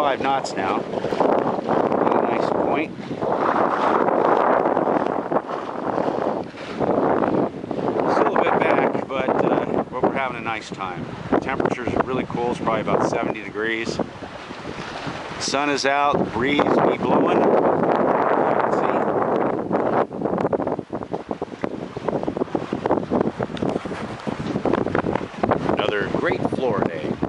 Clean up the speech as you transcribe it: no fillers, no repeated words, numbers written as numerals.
5 knots now. A nice point. Still a bit back, but we're having a nice time. The temperature's really cool. It's probably about 70 degrees. The sun is out, breeze be blowing. Another great Florida day.